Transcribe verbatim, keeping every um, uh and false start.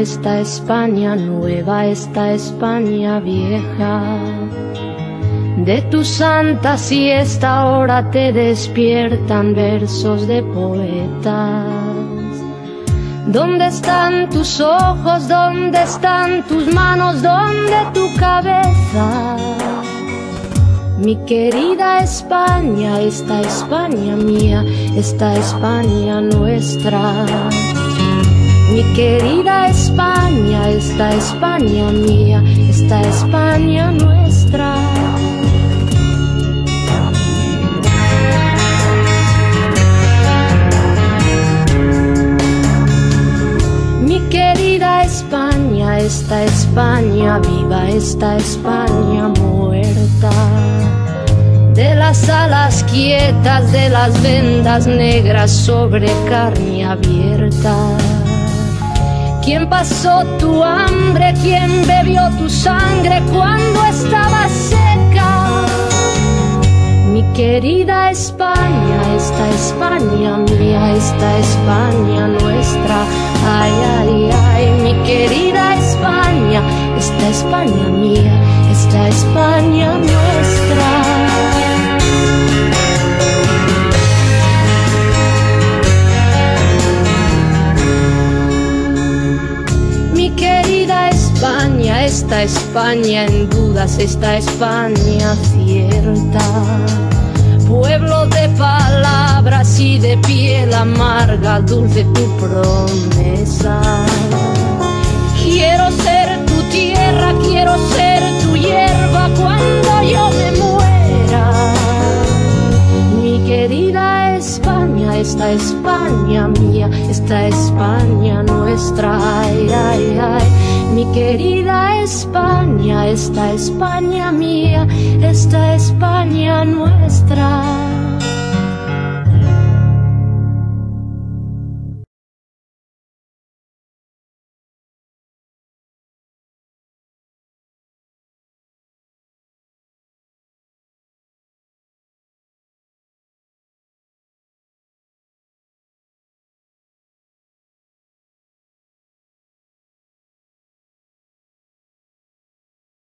esta España nueva, esta España vieja. De tu santa siesta ahora te despiertan versos de poetas. ¿Dónde están tus ojos? ¿Dónde están tus manos? ¿Dónde tu cabeza? Mi querida España, esta España mía, esta España nuestra. Mi querida España, esta España mía, esta España nuestra. Mi querida España, esta España viva, esta España muerta. De las alas quietas, de las vendas negras sobre carne abierta. ¿Quién pasó tu hambre? ¿Quién bebió tu sangre cuando estaba seca? Mi querida España, esta España mía, esta España nuestra. Ay, ay, ay, mi querida España, esta España mía, esta España nuestra. España, esta España en dudas, esta España cierta. Pueblo de palabras y de piel amarga, dulce tu promesa. Quiero ser tu tierra, quiero ser tu hierba cuando yo me muera. Mi querida España, esta España mía, esta España nuestra. Ay, ay, ay. Mi querida España, esta España mía, esta España nuestra.